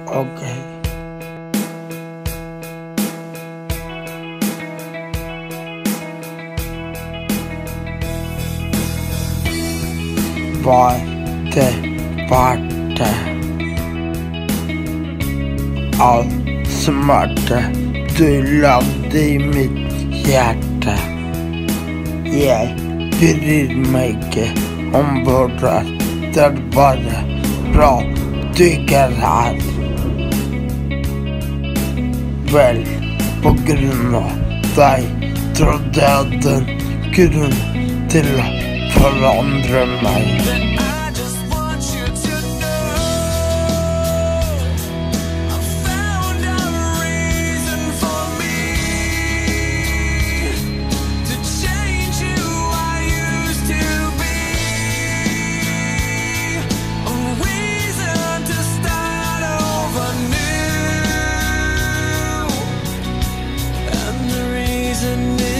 Ok. Var det parte all smerte du lagde i mitt hjerte? Jeg bryr meg ikke om hvor du er, det er bare bra du ikke er her. Vel, på grunn av deg trodde jeg hadde en grunn til å forandre meg. Isn't it?